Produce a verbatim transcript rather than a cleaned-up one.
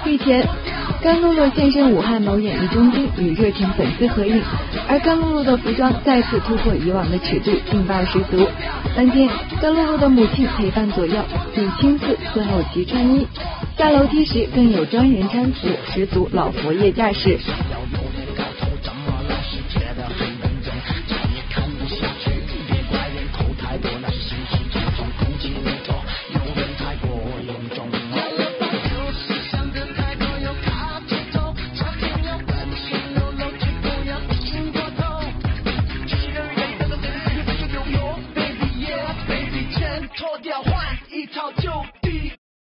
日前，甘露露现身武汉某演艺中心与热情粉丝合影，而甘露露的服装再次突破以往的尺度，劲爆十足。当天，甘露露的母亲陪伴左右，并亲自伺候其穿衣，下楼梯时更有专人搀扶，十足老佛爷架势。